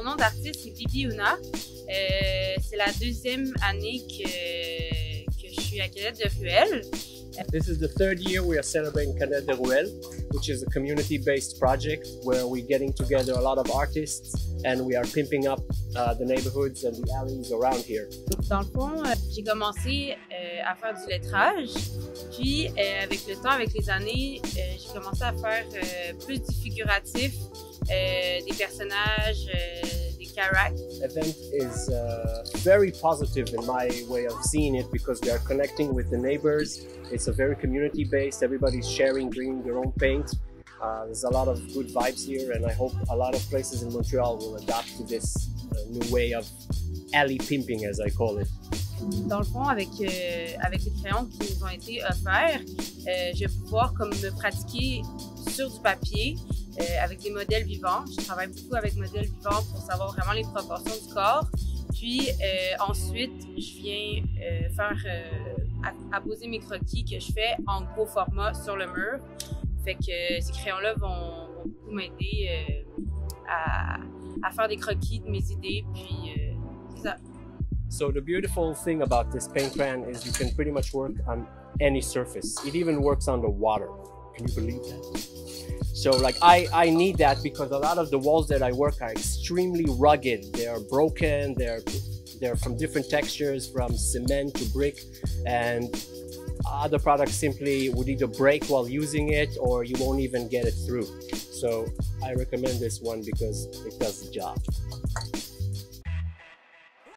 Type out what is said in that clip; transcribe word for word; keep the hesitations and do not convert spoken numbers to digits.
nom d'artiste, c'est Bibi Una. Euh, c'est la deuxième année que, que je suis à Canette de Ruelle. This is the third year we are celebrating Canette de Ruelle, which is a community-based project where we're getting together a lot of artists and we are pimping up uh, the neighborhoods and the alleys around here. Dans le fond, euh, j'ai commencé euh, à faire du lettrage, puis euh, avec le temps, avec les années, euh, j'ai commencé à faire euh, plus du figuratif, euh, des personnages, euh, des characters. Event is uh, very positive in my way of seeing it because we are connecting with the neighbors. It's a very community-based. Everybody's sharing, bringing their own paint. Uh, there's a lot of good vibes here, and I hope a lot of places in Montreal will adapt to this uh, new way of alley pimping, as I call it. Dans le fond, avec, euh, avec les crayons qui nous ont été offerts, euh, je vais pouvoir comme me pratiquer sur du papier euh, avec des modèles vivants. Je travaille beaucoup avec modèles vivants pour savoir vraiment les proportions du corps. Puis euh, ensuite, je viens euh, faire euh, apposer mes croquis que je fais en gros format sur le mur. Fait que euh, ces crayons-là vont, vont beaucoup m'aider euh, à, à faire des croquis de mes idées. Puis euh, c'est ça. So the beautiful thing about this paint crayon is you can pretty much work on any surface. It even works on the water. Can you believe that? So like I, I need that because a lot of the walls that I work are extremely rugged. They are broken, they're, they're from different textures, from cement to brick, and other products simply would either break while using it or you won't even get it through. So I recommend this one because it does the job.